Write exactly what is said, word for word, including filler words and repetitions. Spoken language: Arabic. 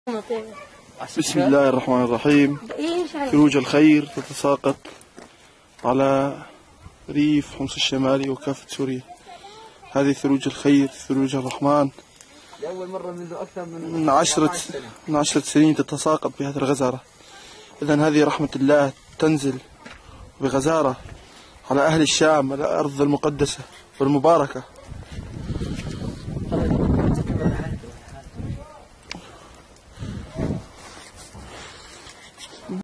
بسم الله الرحمن الرحيم. ثلوج الخير تتساقط على ريف حمص الشمالي وكافة سوريا. هذه ثلوج الخير، ثلوج الرحمن. لأول مرة منذ أكثر من من عشرة من عشرة سنين تتساقط بهذه الغزارة. إذن هذه رحمة الله تنزل بغزارة على أهل الشام، على الأرض المقدسة والمباركة.